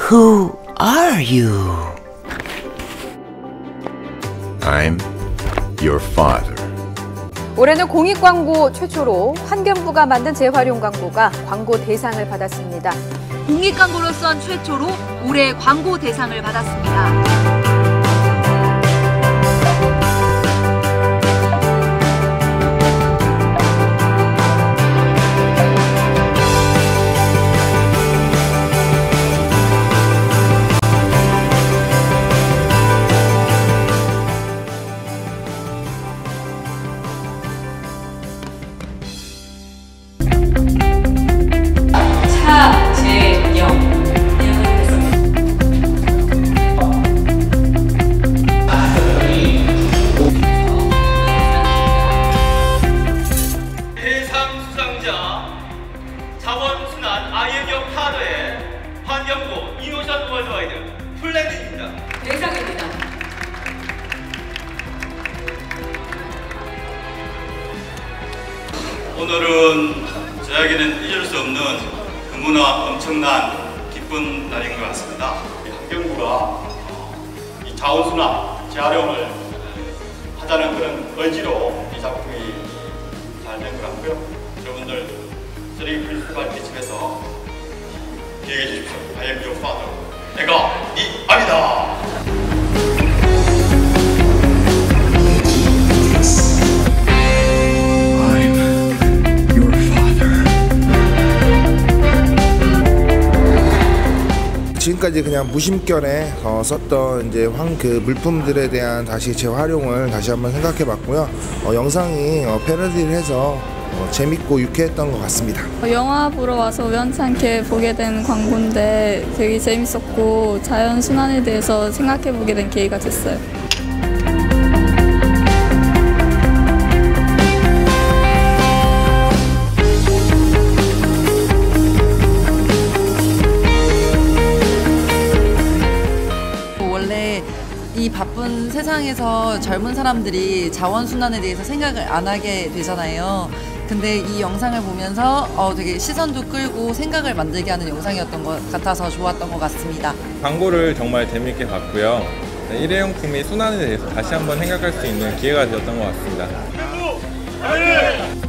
Who are you? I'm your father. 올해는 공익광고 최초로 환경부가 만든 재활용 광고가 광고 대상을 받았습니다. 공익광고로선 최초로 올해 광고 대상을 받았습니다. 자원순환 아이엠역 파더의 환경부 이노션 월드와이드 플랜입니다. 대상입니다. 오늘은 저에게는 잊을 수 없는 너무나 엄청난 기쁜 날인 것 같습니다. 환경부가 이 자원순환 재활용을 하자는 그런 의지로 이 작품이 잘 된 것 같고요. 여러분들 쓰레기 분리수거할 집에서 기억해 주십시오. I am your father. 내가 네 아비다. I'm your father. 지금까지 그냥 무심결에 썼던 이제 그 물품들에 대한 다시 재활용을 다시 한번 생각해봤고요. 영상이 패러디를 해서 재밌고 유쾌했던 것 같습니다. 영화 보러 와서 우연찮게 보게 된 광고인데 되게 재밌었고 자연순환에 대해서 생각해보게 된 계기가 됐어요. 원래 이 바쁜 세상에서 젊은 사람들이 자원순환에 대해서 생각을 안 하게 되잖아요. 근데 이 영상을 보면서 되게 시선도 끌고 생각을 만들게 하는 영상이었던 것 같아서 좋았던 것 같습니다. 광고를 정말 재밌게 봤고요. 일회용품이 순환에 대해서 다시 한번 생각할 수 있는 기회가 되었던 것 같습니다.